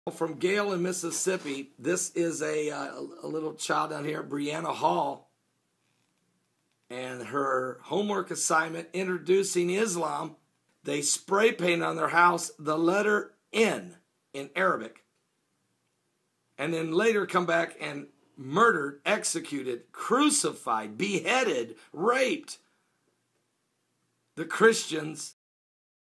From Gale in Mississippi, this is a little child down here, Brianna Hall, and her homework assignment, introducing Islam. They spray paint on their house the letter N in Arabic, and then later come back and murdered, executed, crucified, beheaded, raped the Christians